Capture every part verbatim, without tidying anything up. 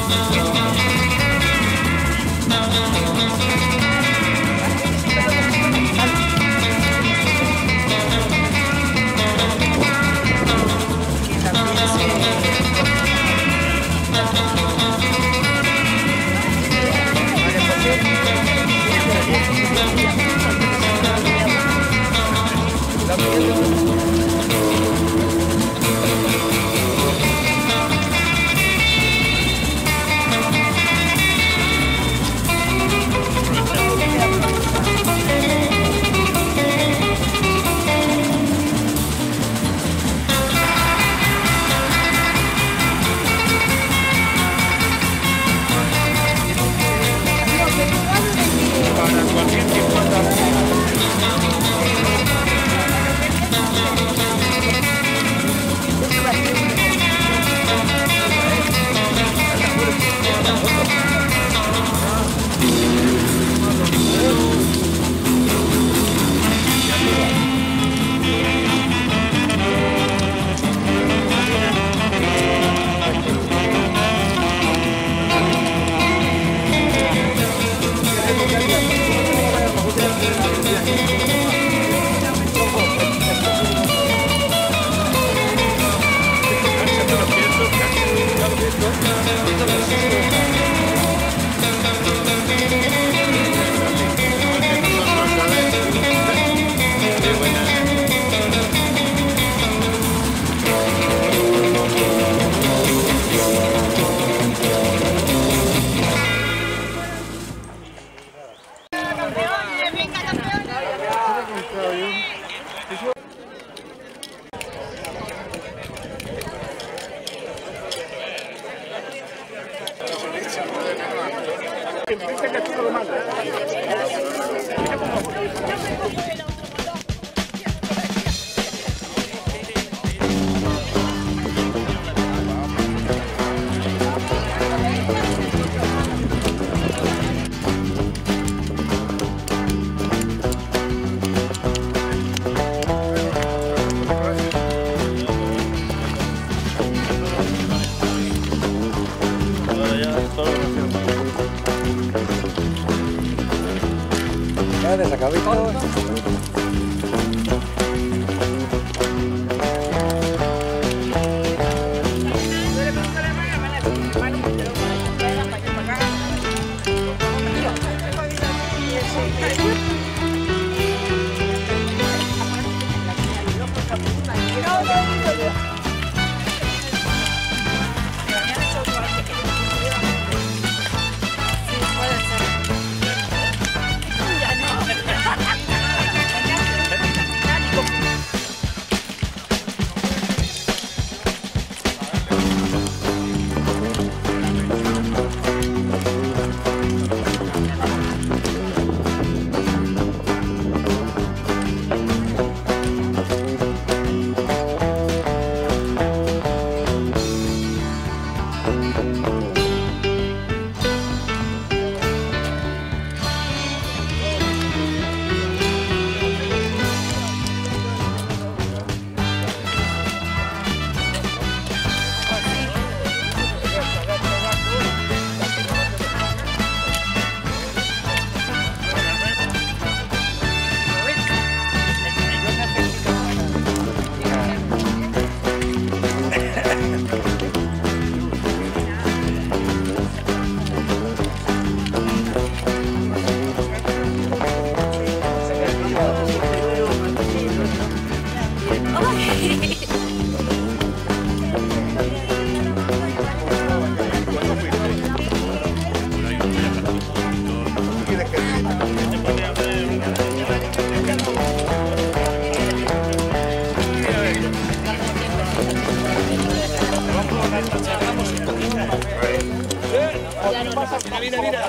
Mira, mira.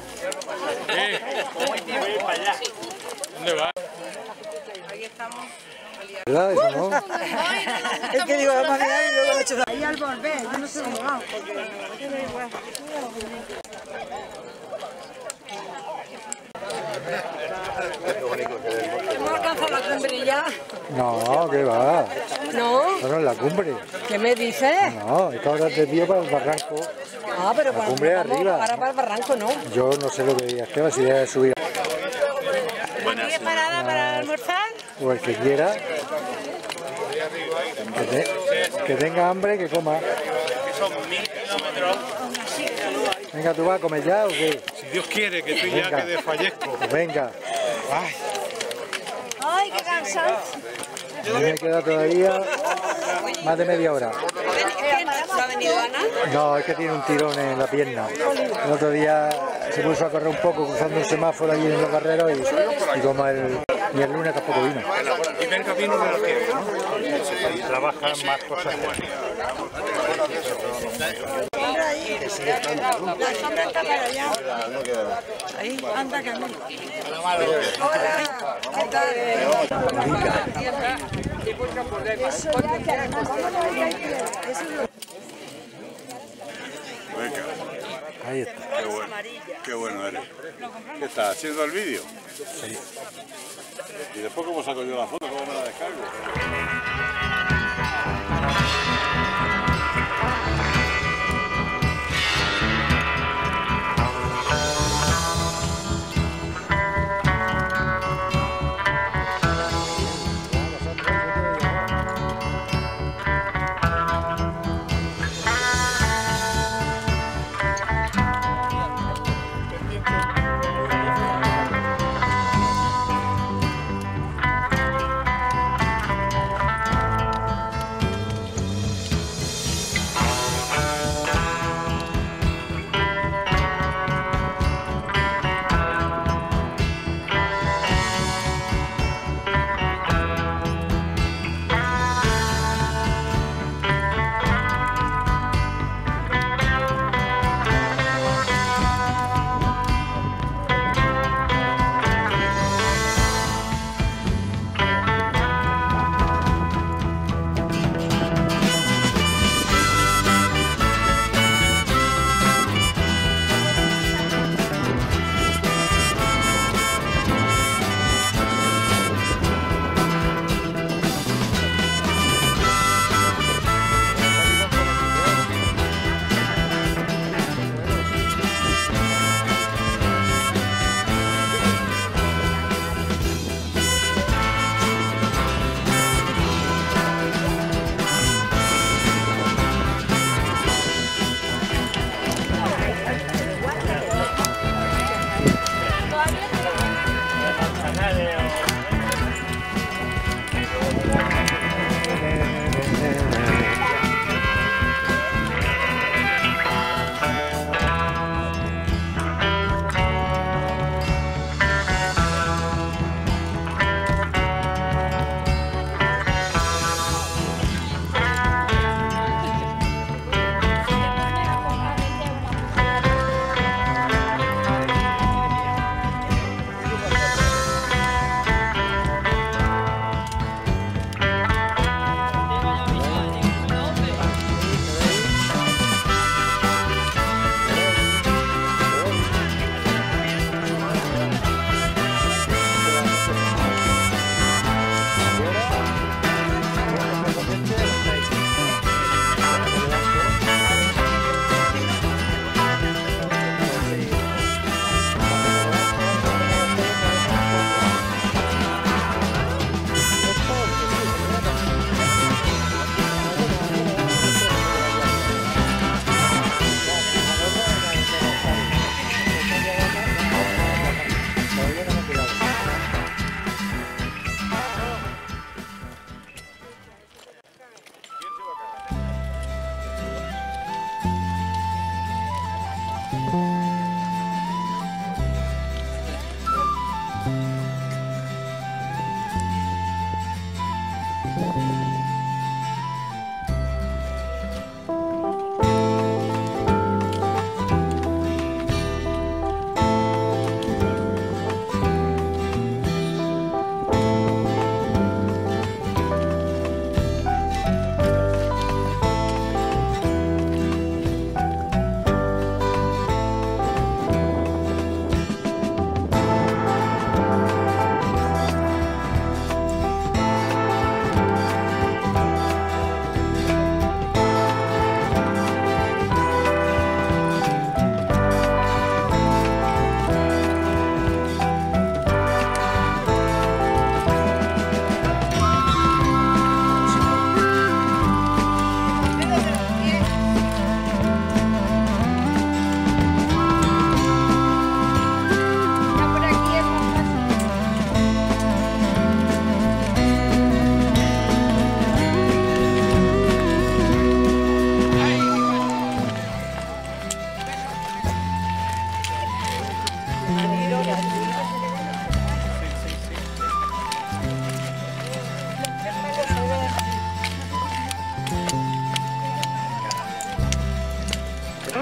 Eh. ¿Dónde va? Aquí estamos. ¿Verdad? Eso no. Es que digo, vamos a mirar y luego lo he hecho. Ahí al volver, yo no sé dónde va. ¿Hemos alcanzado la cumbre ya? No, ¿qué va? ¿No? No, no es la cumbre. ¿Qué me dices? No, es que ahora te desvío para el barranco. Ah, pero La para, cumbre es vamos, arriba. ahora para el barranco, ¿no? Yo no sé lo que digas, que va si es subir. ¿Tienes parada para almorzar? O el que quiera. Que, te- que tenga hambre, que coma. Venga, ¿tú vas a comer ya o qué? Si Dios quiere que tú ya Venga. que desfallezco. Pues venga. Ay, ¡Ay, qué cansado! A mí me queda todavía más de media hora. ¿No ha venido Ana? No, es que tiene un tirón en la pierna. El otro día se puso a correr un poco cruzando un semáforo allí en los barreros y, y como el, y el lunes tampoco vino. el primer camino de la tierra, ¿no? Trabajan más cosas. La sombra está para allá. Ahí, anda que no. Hola, ¿qué tal? Venga, Ahí está. qué bueno, qué bueno eres. ¿Qué estás haciendo el vídeo? Sí. ¿Y después cómo saco yo la foto? ¿Cómo me la descargo?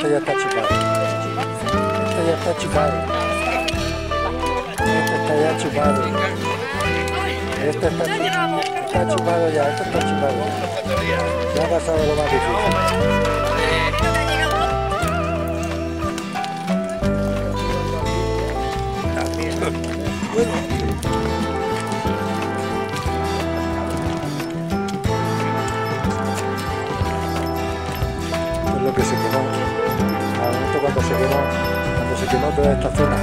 Este ya está chupado. Este ya está chupado. Este está ya chupado. Este está, está chupado ya, este está chupado. Ya ha pasado lo más difícil. Es lo que se quemó. Al momento cuando se quemó, cuando se quemó toda esta zona.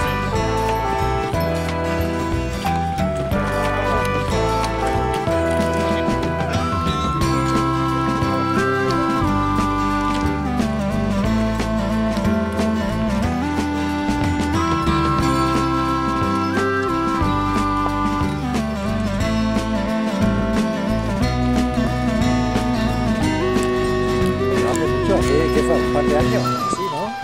¿Qué fue? ¿Un par de años? Sí, ¿no?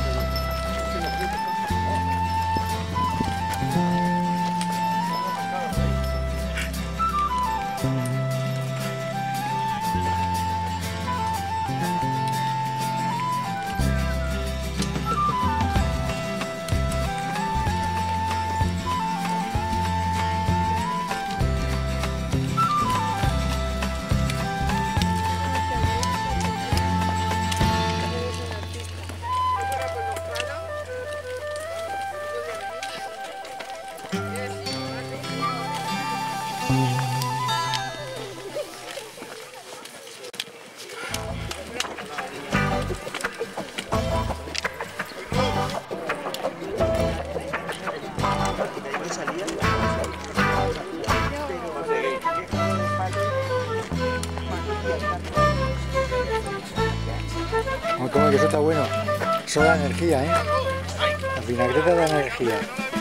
Como que eso está bueno. Eso da energía, ¿eh? La vinagreta da energía.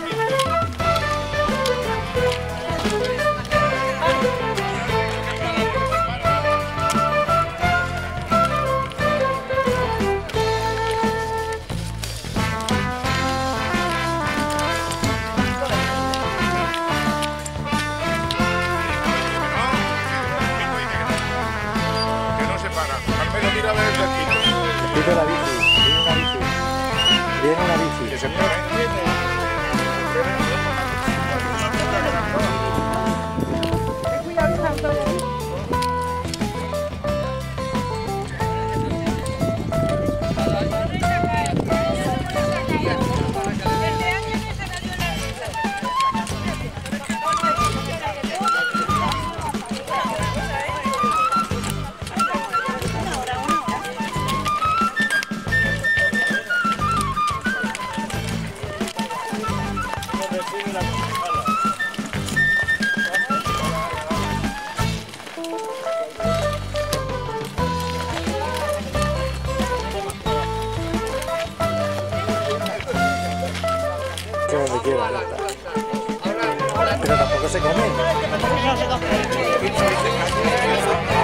Viene la bici, viene una bici, viene una bici. Que se mueve. Que donde quiera, ya está. Pero tampoco se come.